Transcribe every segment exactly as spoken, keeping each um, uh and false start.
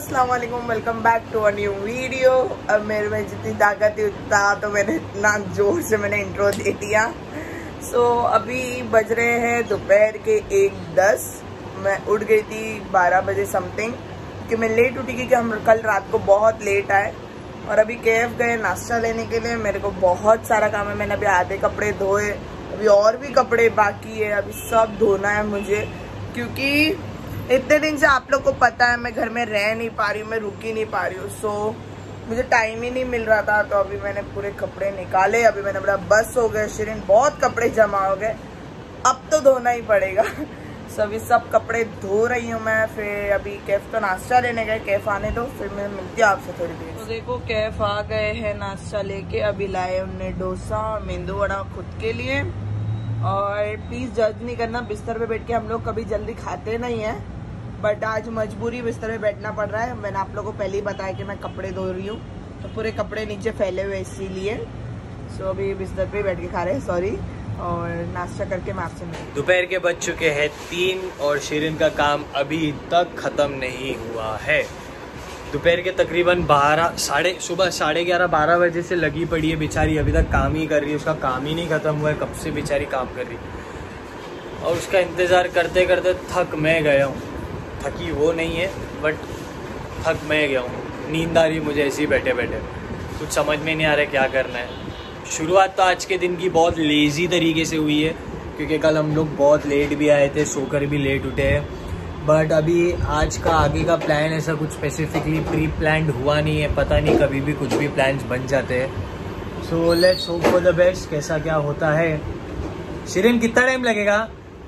अस्सलाम वालेकुम, welcome back to a new video. अब मेरे में जितनी ताकत थी उतना तो मैंने इतना जोर से मैंने इंट्रो दे दिया। सो so, अभी बज रहे हैं दोपहर के एक दस। मैं उठ गई थी बारह बजे समथिंग, क्योंकि मैं लेट उठी क्योंकि हम कल रात को बहुत लेट आए। और अभी केएफ गए नाश्ता लेने के लिए। मेरे को बहुत सारा काम है, मैंने अभी आधे कपड़े धोए, अभी और भी कपड़े बाकी है, अभी सब धोना है मुझे, क्योंकि इतने दिन से आप लोग को पता है मैं घर में रह नहीं पा रही हूँ, मैं रुक ही नहीं पा रही हूँ। सो मुझे टाइम ही नहीं मिल रहा था, तो अभी मैंने पूरे कपड़े निकाले। अभी मैंने बोला बस हो गए शिरीन, बहुत कपड़े जमा हो गए, अब तो धोना ही पड़ेगा। सो अभी सब कपड़े धो रही हूँ मैं। फिर अभी कैफ तो नाश्ता लेने गए, कैफ आने दो फिर मैं मिलती हूँ आपसे थोड़ी देर। तो देखो कैफ आ गए हैं नाश्ता लेके। अभी लाए उनने डोसा और मेंदू वड़ा खुद के लिए। और प्लीज जज नहीं करना, बिस्तर पे बैठ के हम लोग कभी जल्दी खाते नहीं है, बट आज मजबूरी बिस्तर पे बैठना पड़ रहा है। मैंने आप लोगों को पहले ही बताया कि मैं कपड़े धो रही हूँ, तो पूरे कपड़े नीचे फैले हुए इसीलिए। सो अभी बिस्तर पे बैठ के खा रहे हैं, सॉरी। और नाश्ता करके मैं आपसे मिलूँ। दोपहर के बज चुके हैं तीन और शिरीन का काम अभी तक ख़त्म नहीं हुआ है। दोपहर के तकरीबन बारह साढ़े सुबह साढ़े ग्यारह बारह बजे से लगी पड़ी है बेचारी, अभी तक काम ही कर रही है। उसका काम ही नहीं ख़त्म हुआ है, कब से बेचारी काम कर रही है। और उसका इंतज़ार करते करते थक मैं गया हूँ। थकी वो नहीं है, बट थक मैं गया हूँ। नींद आ रही मुझे ऐसे ही बैठे बैठे, कुछ समझ में नहीं आ रहा क्या करना है। शुरुआत तो आज के दिन की बहुत लेज़ी तरीके से हुई है, क्योंकि कल हम लोग बहुत लेट भी आए थे, सोकर भी लेट उठे हैं। बट अभी आज का आगे का प्लान ऐसा कुछ स्पेसिफिकली प्री प्लान्ड हुआ नहीं है, पता नहीं कभी भी कुछ भी प्लान्स बन जाते हैं। So let's hope for the best, कैसा क्या होता है। शिरीन कितना टाइम लगेगा?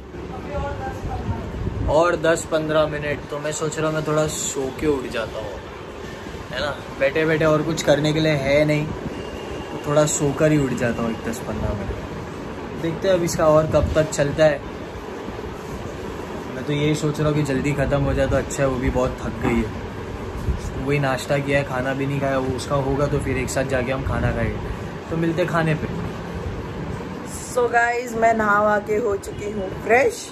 और दस पंद्रह मिनट। तो मैं सोच रहा हूँ मैं थोड़ा सो के उठ जाता हूँ, है ना। बैठे बैठे और कुछ करने के लिए है नहीं, तो थोड़ा सोकर ही उठ जाता हूँ एक दस पंद्रह मिनट। देखते हैं अब इसका और कब तक चलता है। मैं तो यही सोच रहा हूँ कि जल्दी ख़त्म हो जाए तो अच्छा है। वो भी बहुत थक गई है, वही नाश्ता किया है, खाना भी नहीं खाया। वो उसका होगा तो फिर एक साथ जाके हम खाना खाएंगे। तो मिलते खाने पे। सो so गाइज मैं नहा के हो चुकी हूँ फ्रेश।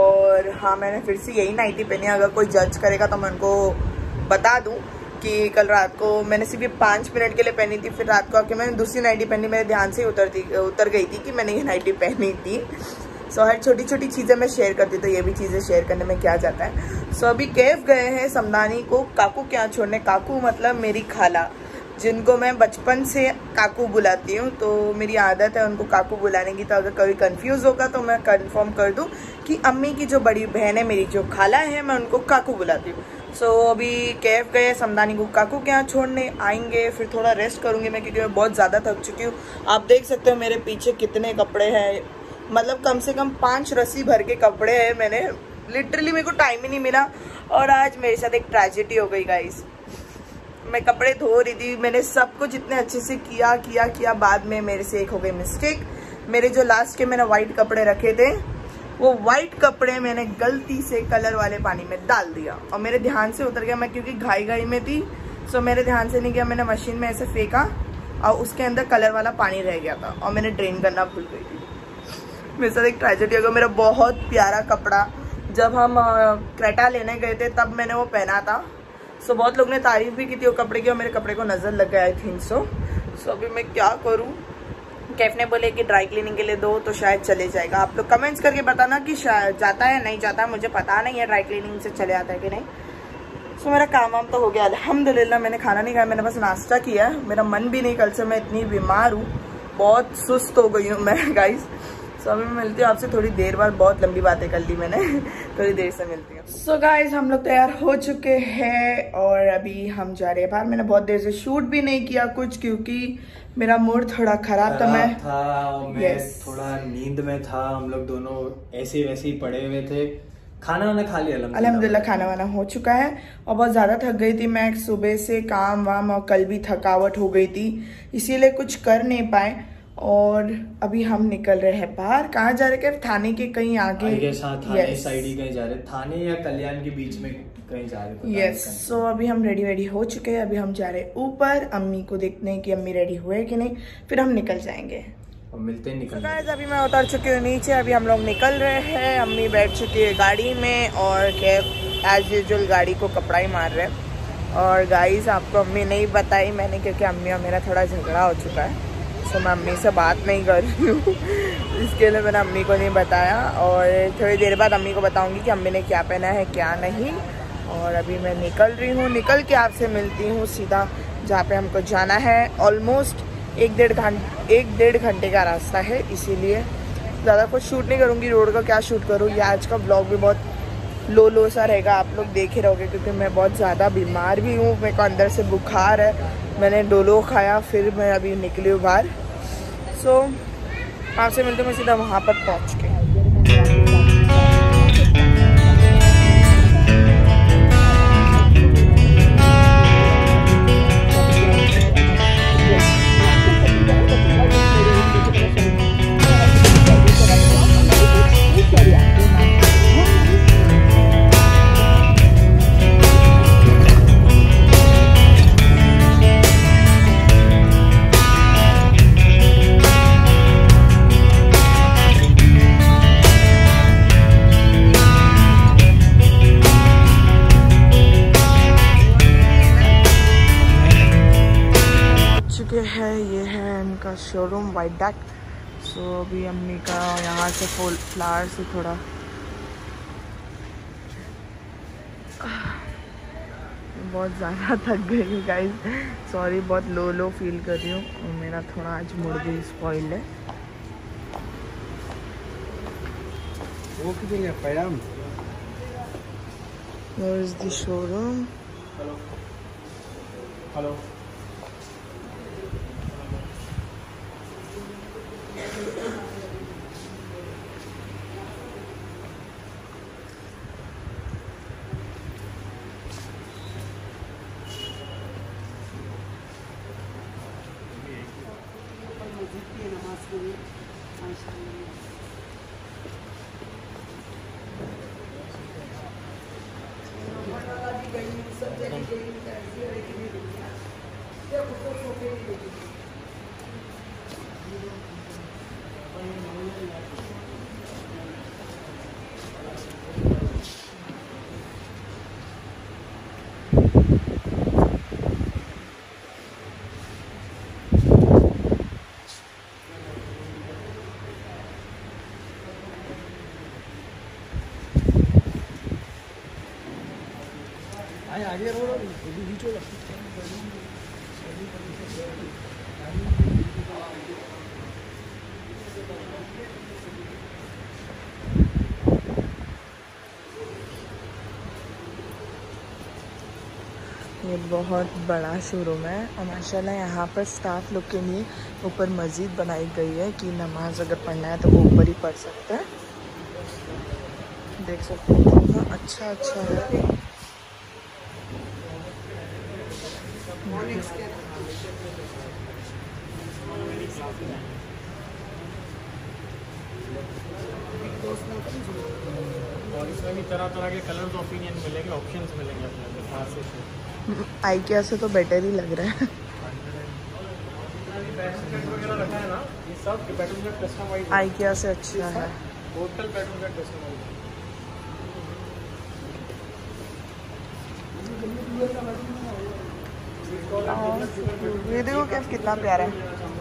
और हाँ, मैंने फिर से यही नाइटी पहनी है। अगर कोई जज करेगा तो मैं उनको बता दूँ कि कल रात को मैंने सिर्फ पाँच मिनट के लिए पहनी थी, फिर रात को आके मैंने दूसरी नाइटी पहनी। मेरे ध्यान से ही उतरती उतर गई थी कि मैंने ये नाइटी पहनी थी। सो so, हर छोटी छोटी चीज़ें मैं शेयर करती, तो ये भी चीज़ें शेयर करने में क्या जाता है। सो so, अभी कैफ गए हैं समदानी को काकू के यहाँ छोड़ने। काकू मतलब मेरी खाला, जिनको मैं बचपन से काकू बुलाती हूँ, तो मेरी आदत है उनको काकू बुलाने की। तो अगर कभी कंफ्यूज होगा तो मैं कंफर्म कर दूँ कि अम्मी की जो बड़ी बहन है, मेरी जो खाला है, मैं उनको काकू बुलाती हूँ। सो so, अभी कैफ गए समदानी को काकू के यहाँ छोड़ने, आएंगे फिर थोड़ा रेस्ट करूँगी मैं, क्योंकि मैं बहुत ज़्यादा थक चुकी हूँ। आप देख सकते हो मेरे पीछे कितने कपड़े हैं, मतलब कम से कम पाँच रस्सी भर के कपड़े हैं। मैंने लिटरली, मेरे को टाइम ही नहीं मिला। और आज मेरे साथ एक ट्रेजेडी हो गई गाइस। मैं कपड़े धो रही थी, मैंने सब कुछ इतने अच्छे से किया किया किया बाद में मेरे से एक हो गई मिस्टेक। मेरे जो लास्ट के मैंने वाइट कपड़े रखे थे, वो वाइट कपड़े मैंने गलती से कलर वाले पानी में डाल दिया और मेरे ध्यान से उतर गया। मैं क्योंकि घाई घाई में थी, सो मेरे ध्यान से नहीं गया। मैंने मशीन में ऐसे फेंका और उसके अंदर कलर वाला पानी रह गया था और मैंने ड्रेन करना भूल गई थी। मेरे साथ एक ट्रेजेडी हो गया। मेरा बहुत प्यारा कपड़ा, जब हम क्रेटा लेने गए थे तब मैंने वो पहना था। सो so, बहुत लोग ने तारीफ भी की थी वो कपड़े की, और मेरे कपड़े को नज़र लग गया आई थिंक सो। सो अभी मैं क्या करूँ। कैफ ने बोले कि ड्राई क्लीनिंग के लिए दो तो शायद चले जाएगा। आप लोग कमेंट्स करके बताना कि शायद जाता है नहीं जाता है, मुझे पता नहीं है ड्राई क्लीनिंग से चले आता है कि नहीं। सो so, मेरा काम वाम तो हो गया अल्हम्दुलिल्लाह। मैंने खाना नहीं खाया, मैंने बस नाश्ता किया। मेरा मन भी नहीं, कल से मैं इतनी बीमार हूँ, बहुत सुस्त हो गई हूँ मैं गाइस। सो अभी मैं मिलती हूँ आपसे थोड़ी देर बाद। बहुत लंबी बातें कर ली मैंने, थोड़ी देर से मिलती हूँ। सो गाइज हम लोग तैयार हो चुके हैं और अभी हम जा रहे हैं बाहर। मैंने बहुत देर से शूट भी नहीं किया कुछ, क्योंकि मेरा मूड थोड़ा खराब था। मैं था और मैं yes. थोड़ा नींद में था। हम लोग दोनों ऐसे वैसे ही पड़े हुए थे। खाना वाना खा लिया अल्हम्दुलिल्लाह, खाना वाना हो चुका है। और बहुत ज़्यादा थक गई थी मैं सुबह से, काम वाम और कल भी थकावट हो गई थी, इसीलिए कुछ कर नहीं पाए। और अभी हम निकल रहे हैं बाहर। कहाँ जा रहे हैं? थाने के कहीं आगे के साथ थाने yes. साइड ही कहीं जा रहे, थाने या कल्याण के बीच में कहीं जा रहे। Yes yes. सो so, अभी हम रेडी वेडी हो चुके हैं। अभी हम जा रहे हैं ऊपर अम्मी को देखने हैं कि अम्मी रेडी हुए कि नहीं, फिर हम निकल जाएंगे। और मिलते हैं निकल so, अभी मैं उतर चुकी हूँ नीचे। अभी हम लोग निकल रहे हैं। अम्मी बैठ चुकी है गाड़ी में और कैफ एज यूजुअल गाड़ी को कपड़ा ही मार रहे हैं। और गाइस आपको अम्मी नहीं बताई मैंने, क्योंकि अम्मी और मेरा थोड़ा झगड़ा हो चुका है, तो मैं अम्मी से बात नहीं कर रही हूँ इसके लिए मैंने अम्मी को नहीं बताया। और थोड़ी देर बाद अम्मी को बताऊँगी कि अम्मी ने क्या पहना है क्या नहीं। और अभी मैं निकल रही हूँ, निकल के आपसे मिलती हूँ सीधा जहाँ पे हमको जाना है। ऑलमोस्ट एक डेढ़ घंटे एक डेढ़ घंटे का रास्ता है, इसीलिए ज़्यादा कुछ शूट नहीं करूँगी। रोड का क्या शूट करूँ, ये आज का ब्लॉग भी बहुत लो लो सा रहेगा, आप लोग देख ही रहोगे, क्योंकि मैं बहुत ज़्यादा बीमार भी हूँ, मेरे को अंदर से बुखार है, मैंने डोलो खाया, फिर मैं अभी निकली हूँ बाहर। सो आपसे मिलते मैं सीधा वहाँ पर पहुँच के। है ये है इनका शोरूम वाइट डक। सो अभी अम्मी का यहाँ से फूल फ्लावर से थोड़ा बहुत ज़्यादा थक गई हूँ गाइस, सॉरी, बहुत लो लो फील कर रही हूँ और मेरा थोड़ा आज मूड भी स्पॉइल है। वो किधर पैम Where is the showroom? Hello hello आगे रोड बीच हो ये बहुत बड़ा शोरूम है और माशाल्लाह यहाँ पर स्टाफ लोग के लिए ऊपर मस्जिद बनाई गई है कि नमाज अगर पढ़ना है तो वो ऊपर ही पढ़ सकते हैं। देख सकते हैं कितना अच्छा अच्छा है। और इसमें भी तरह तरह के कलर्स ओपिनियन मिलेंगे, ऑप्शंस मिलेंगे अपने पास से। आइकिया से तो बेटर ही लग रहा है। वगैरह रखा है ना, ये सब बेडरूम का कस्टमाइज आइकिया से अच्छा है। टोटल बेडरूम का कस्टमाइज। ये देखो क्या कितना प्यारा है।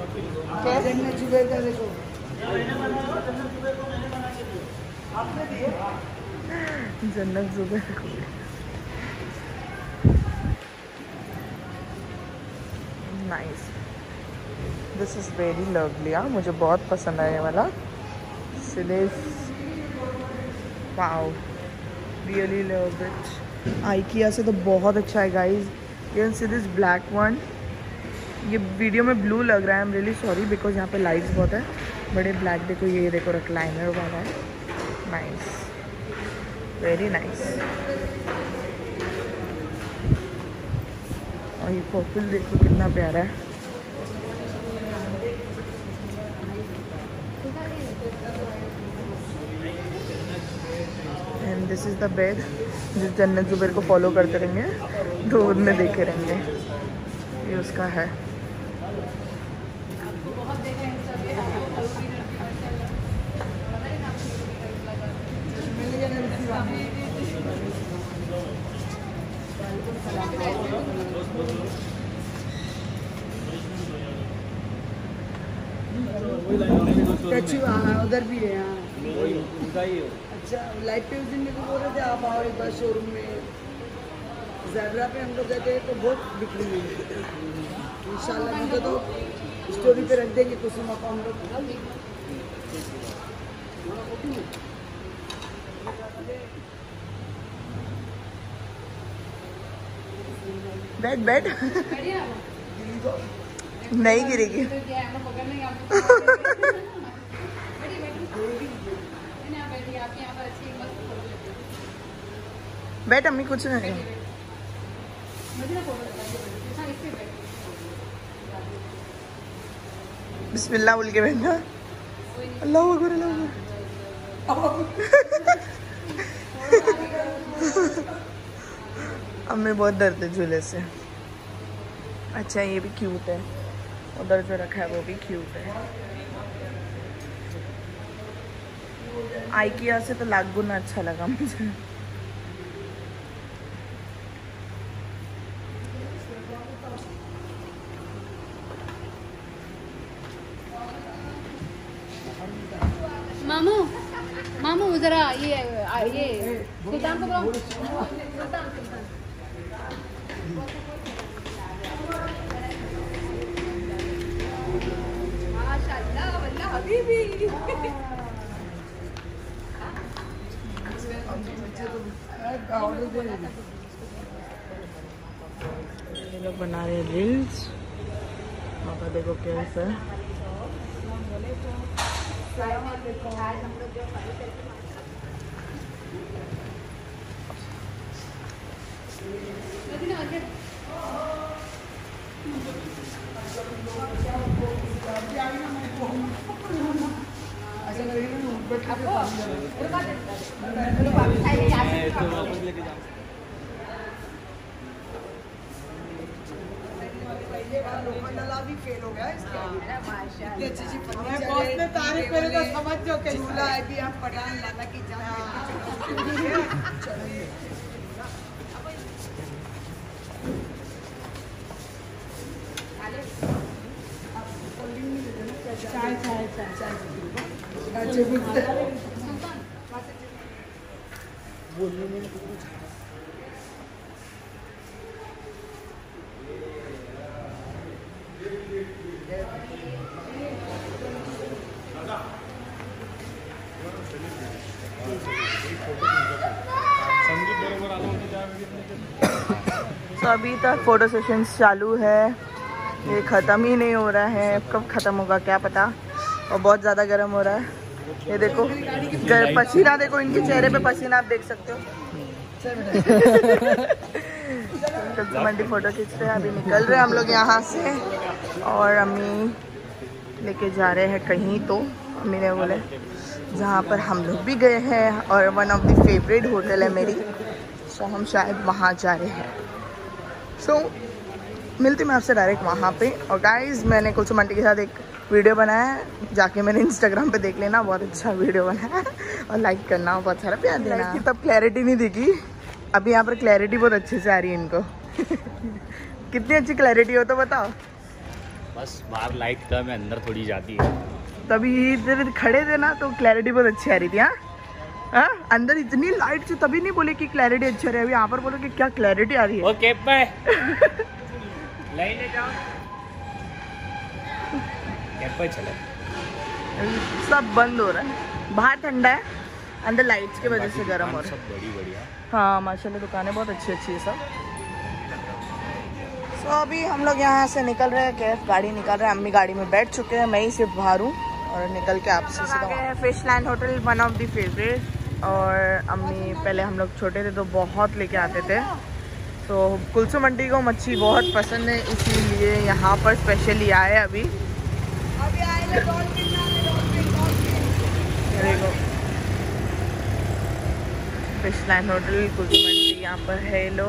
जन्नत जुबैर को nice, this is very lovely. हाँ मुझे बहुत पसंद आया वाला। Wow, really love it. IKEA से तो बहुत अच्छा है guys. You can see this black one. ये वीडियो में ब्लू लग रहा है, I am really sorry because यहाँ पे लाइट्स बहुत है। बड़े ब्लैक देखो, ये देखो रिक्लाइनर वाला है। Nice, very nice. और ये पर्पल देखो कितना प्यारा है। And this is the bed. जिस जन्नत जुबैर को फॉलो करते रहेंगे तो उनमें देखे रहेंगे। ये उसका है। स्टैचू हाँ उधर भी है हाँ उनका ही है। अच्छा लाइव पे उस दिन मेरे को बोल रहे थे आप आओ एक बार शोरूम में ज़ेब्रा पे हम लोग गए थे तो बहुत बिक्री हुई इंशाल्लाह उनको तो स्टोरी पे रख देंगे कुसुम आपा हम लोग बैठ बैठ नहीं गिरेगी। बैठ अम्मी कुछ नहीं। बिस्मिल्लाह बोल के बैठना। अल्लाह अकबर अल्लाह अकबर। अम्मी बहुत डरते झूले से। अच्छा ये भी क्यूट है, उधर जो रखा है वो भी क्यूट है। आइकिया से तो लाख गुना अच्छा लगा मुझे। मामू मामू जरा ये ये सुल्तान को बुलाओ। सुल्तान सुल्तान माशाल्लाह वल्लाह हबीबी। ये लोग बना रहे हैं रील्स। पापा देखो कैसा है। भी फेल हो गया इसका। इतनी अच्छी अच्छी बॉस ने तारीफ करे तो समझ जो कि झूला है कि हम पठान लाना की जान। चाय चाय चाय चाय बोलने में तो अभी तक फोटो सेशंस चालू है, ये ख़त्म ही नहीं हो रहा है। कब ख़त्म होगा क्या पता। और बहुत ज़्यादा गर्म हो रहा है। ये देखो पसीना, देखो इनके चेहरे पे पसीना आप देख सकते हो। तो मंडी फ़ोटो खींच रहे हैं, अभी निकल रहे हैं हम लोग यहाँ से। और अम्मी लेके जा रहे हैं कहीं, तो अम्मी ने बोले जहाँ पर हम लोग भी गए हैं और one of the favourite hotel है मेरी, सो हम शायद वहाँ जा रहे हैं। सो so, मिलती मैं आपसे डायरेक्ट वहाँ पे। और गाइस मैंने कुलसुम आंटी के साथ एक वीडियो बनाया है, जाके मैंने इंस्टाग्राम पे देख लेना, बहुत अच्छा वीडियो बनाया है। और लाइक करना, बहुत सारा प्यार देना। तब क्लैरिटी नहीं दिखी, अभी यहाँ पर क्लैरिटी बहुत अच्छे से आ रही है इनको। कितनी अच्छी क्लैरिटी हो तो बताओ। बस बाहर लाइट कम है, अंदर थोड़ी जाती है। तभी इधर खड़े थे ना तो क्लैरिटी बहुत अच्छी आ रही थी। हाँ हाँ अंदर इतनी लाइट से तभी नहीं बोले कि क्लैरिटी अच्छा रही। अभी यहाँ पर बोलो कि क्या क्लैरिटी आ रही है। Okay bye. लाइन जाओ, कैब पे चले। सब बंद हो रहा है, बाहर ठंडा है, अंदर लाइट्स की वजह से गर्म हो रहा है। सब बड़ी बढ़िया। हाँ माशाल्लाह दुकानें बहुत अच्छी अच्छी है सब। तो अभी हम लोग यहाँ से निकल रहे हैं, कैफ गाड़ी निकल रहा है, अम्मी गाड़ी में बैठ चुके हैं, मैं ही सिर्फ बाहर हूँ। और निकल के आपसे सीधा गए हैं fish land hotel, one of the favourite. और अम्मी पहले हम लोग छोटे थे तो बहुत लेके आते थे, तो कुलसुम आंटी को मच्छी बहुत पसंद है, इसीलिए यहाँ पर स्पेशली आए अभी। अभी आए देखो fish land hotel Kulsum aunty यहाँ पर है लोग।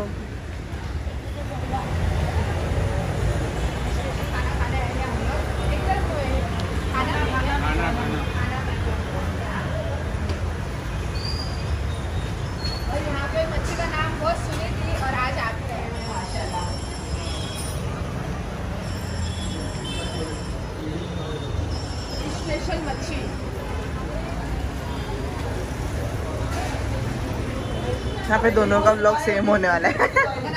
और यहाँ पे मच्छी का नाम बहुत सुनी थी और आज आके रहे हैं माशाल्लाह। स्पेशल मच्छी यहाँ पे दोनों का व्लॉग सेम होने वाला है।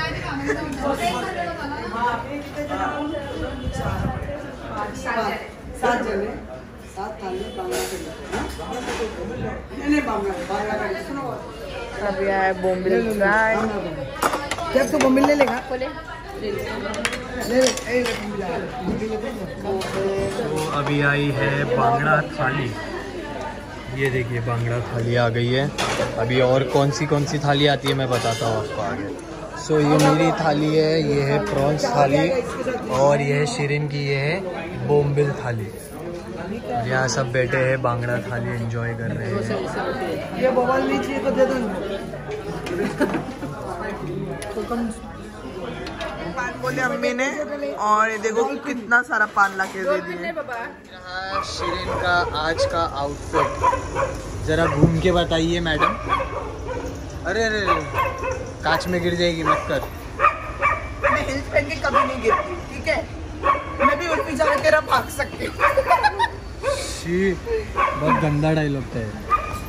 सात जने सात थाली बांग्ला के नहीं बांग्ला बांग्ला का सुनो अभी आया बोम्बिल फ्राई। जब तो बोम्बिल ले लेगा ले ले ए तो अभी आई है बांगड़ा थाली। ये देखिए बांगड़ा थाली आ गई है। अभी और कौन सी कौन सी थाली आती है मैं बताता हूँ आपको आगे। सो so, ये मेरी थाली है, ये है प्रॉन्स थाली और ये है शिरीन की, ये है बोम्बिल थाली। यहाँ सब बैठे हैं बांगड़ा थाली एंजॉय कर रहे हैं। ये बवाल नहीं चाहिए तो दे दो। पान बोले अम्मी ने और ये देखो कितना सारा पान ला के दे दिए। यहाँ शिरीन का आज का आउटफिट जरा घूम के बताइए मैडम। अरे अरे कांच में गिर जाएगी मत कर। मैं हिल्स पहन के कभी नहीं गिरती, ठीक है? मैं भी उल्टी जा के रहा भाग सकती हूँ। शी बहुत गंदा डायलॉग था ये।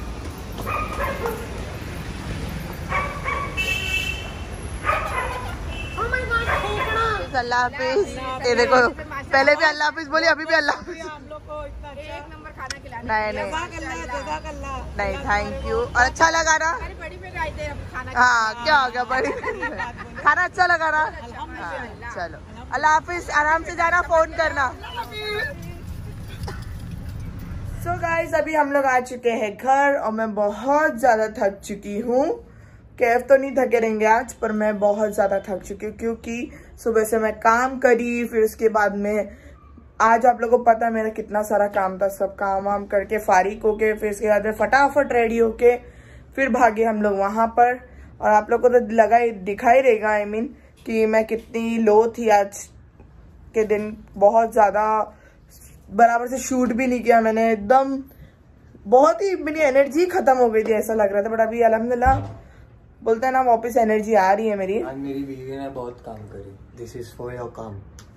अल्लाह हाफिज। ये देखो पहले भी अल्लाह हाफिज बोली, अभी भी अल्लाह हाफिज। एक नंबर खाना खिलाने। नहीं नहीं नहीं थैंक यू। और अच्छा लगा ना? अरे बड़ी पे आए थे खाना। हाँ क्या हो गया, बड़ी खाना अच्छा लगा ना? हाँ चलो अल्लाह हाफिज, आराम से जाना, फोन करना। सो so गाइज अभी हम लोग आ चुके हैं घर और मैं बहुत ज्यादा थक चुकी हूँ। कैफ तो नहीं थके रहेंगे आज, पर मैं बहुत ज्यादा थक चुकी हूँ क्योंकि सुबह से मैं काम करी, फिर उसके बाद में आज आप लोगों को पता है मेरा कितना सारा काम था। सब काम वाम करके फारिग होके फिर उसके बाद में फटाफट रेडी होके फिर भागे हम लोग वहां पर। और आप लोग को तो लगा ही दिखाई रहेगा आई मीन कि मैं कितनी लो थी आज के दिन। बहुत ज्यादा बराबर से शूट भी नहीं किया मैंने, एकदम बहुत ही मेरी एनर्जी खत्म हो गई थी ऐसा लग रहा था। बट अभी अल्हम्दुलिल्लाह बोलते हैं ना वापस एनर्जी आ रही है मेरी। आज मेरी बीवी ने बहुत काम करी। दिस इज फॉर योर काम।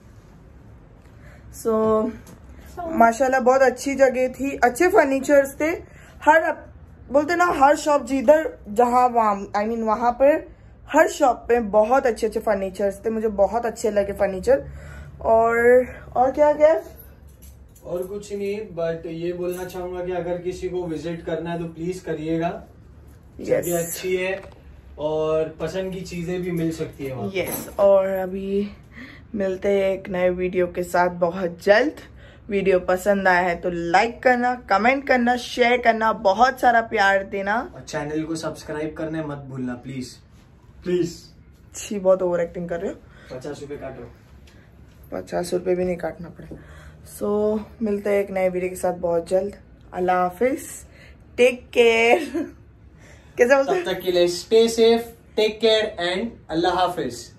सो माशाल्लाह बहुत अच्छी जगह थी, अच्छे फर्नीचर्स थे। हर बोलते ना हर शॉप जिधर जहाँ आई मीन वहां पर हर शॉप पे बहुत अच्छे अच्छे फर्नीचर्स थे। मुझे बहुत अच्छे लगे फर्नीचर। और और क्या क्या और कुछ नहीं, बट ये बोलना चाहूंगा कि अगर किसी को विजिट करना है तो प्लीज करिएगा। yes. जगह अच्छी है और पसंद की चीजें भी मिल सकती है वहाँ। Yes yes. और अभी मिलते हैं एक नए वीडियो के साथ बहुत जल्द। वीडियो पसंद आया है तो लाइक करना, कमेंट करना, शेयर करना, बहुत सारा प्यार देना और चैनल को सब्सक्राइब करने मत भूलना प्लीज प्लीज। छी बहुत ओवर एक्टिंग कर रहे हो। पचास रुपए काटो। पचास रुपए भी नहीं काटना पड़े। सो so, मिलते हैं एक नए वीडियो के साथ बहुत जल्द। अल्लाह हाफिज, टेक केयर। कैसे बोलते हैं? तब तक के लिए stay safe, take care and अल्लाह हाफिज।